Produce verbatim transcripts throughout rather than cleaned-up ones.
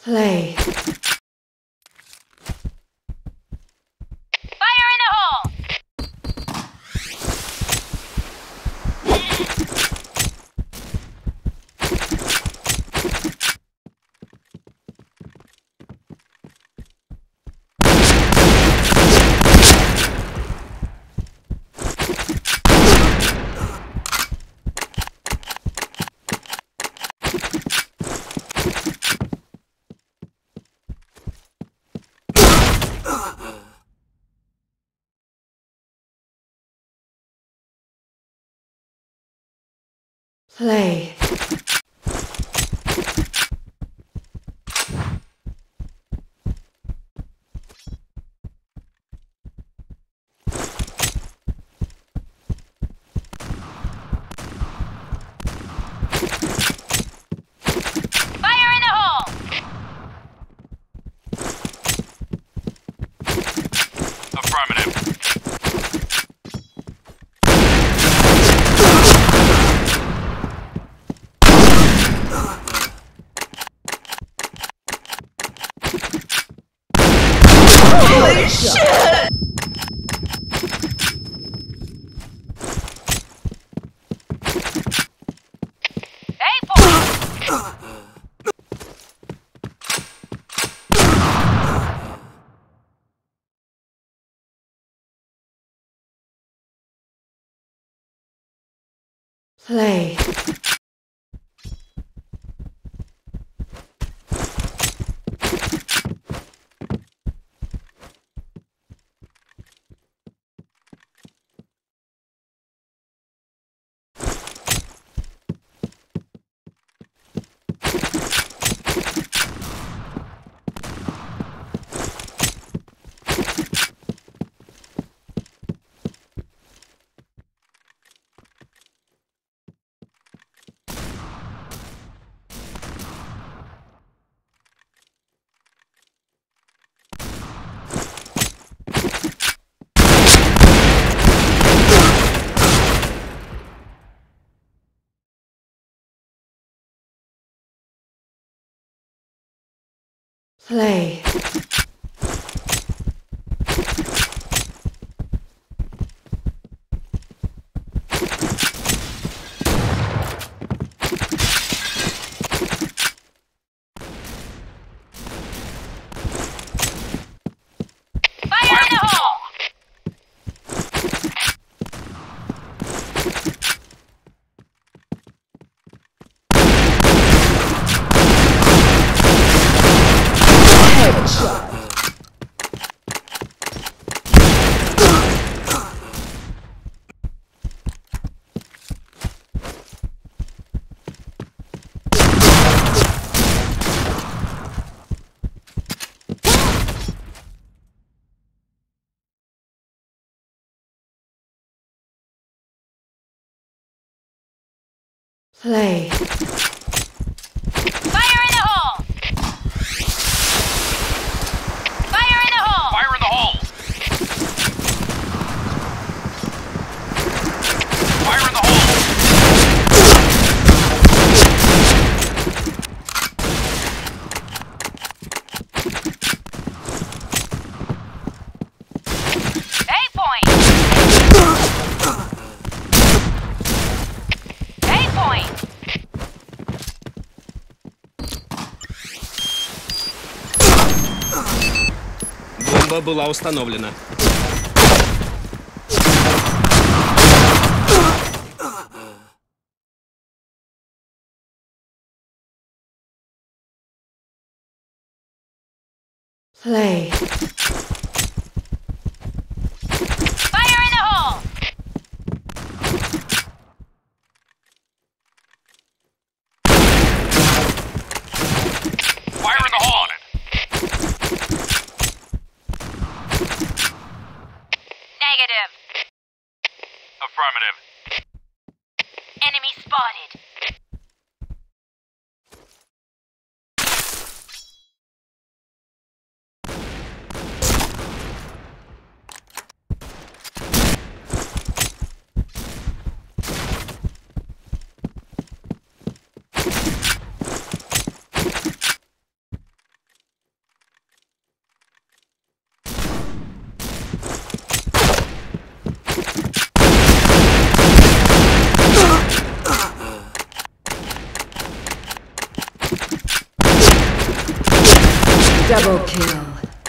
Play. Fire in the hole! Play. Fire in the hole! Affirmative. Holy shit! Eight points! Play. Play. Fire in the hole! Headshot. Play. Fire in the hole! Fire in the hole! Fire in the hole! Fire in the hole! Eight points! Eight points! Бомба была установлена. Play. Fire in the hole! Fire in the hole! Negative. Affirmative. Enemy spotted. Double kill.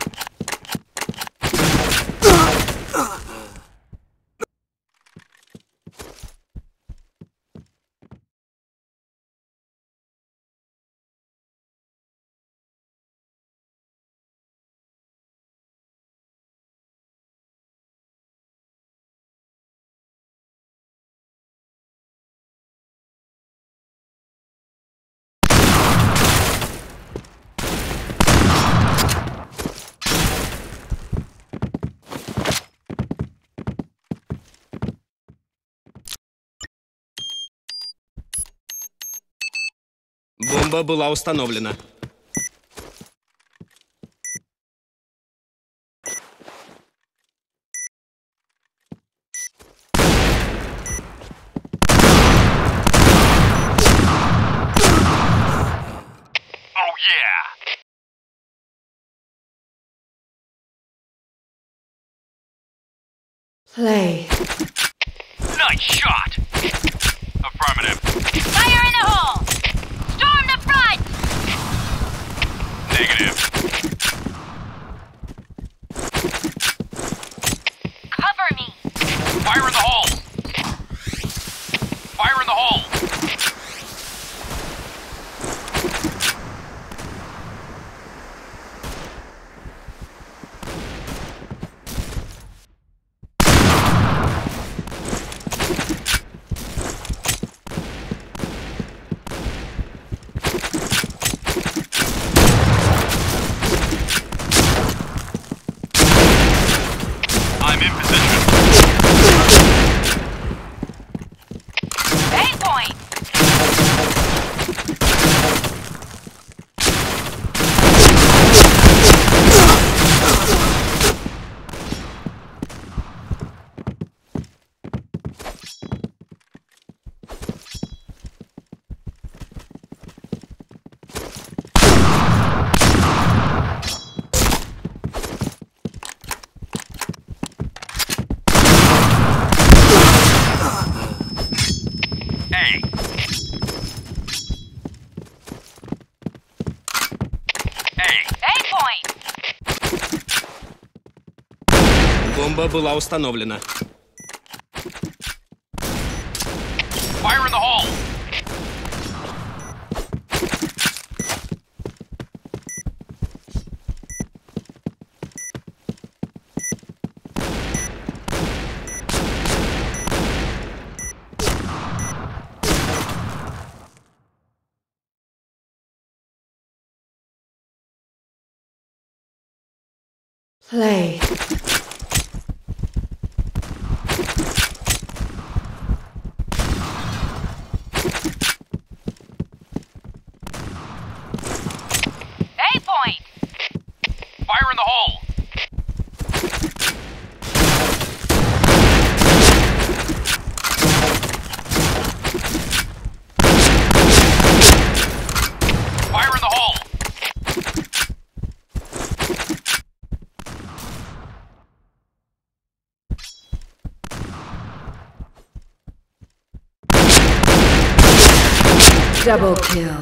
Бомба была установлена. Oh yeah! Play. Nice shot! Affirmative. Fire in the hole! Storm the front! Negative. Cover me! Fire in the hole! Fire in the hole! I'm in position. Aim point! A. A. Aim point! Бомба была установлена. Fire in the hole! Play. Aim point! Fire in the hole! Fire in the hole! Double kill.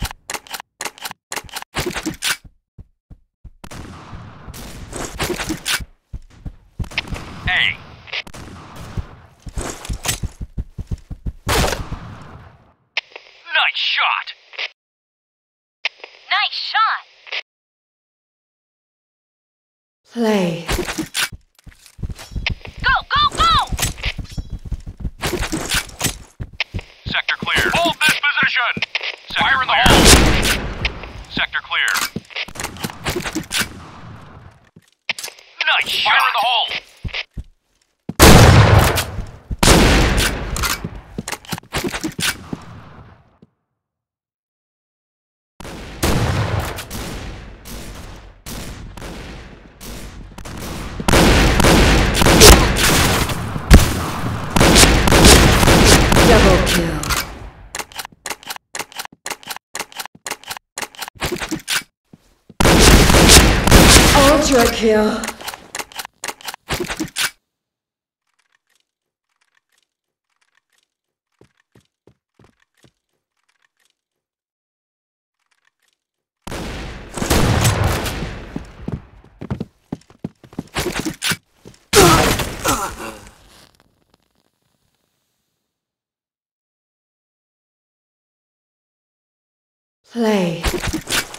A. Nice shot! Nice shot! Play. Go, go, go! Sector clear. Hold this position! Sector Fire in the hole! Sector clear. Nice shot! Fire in the hole! Double kill. Ultra kill. Play.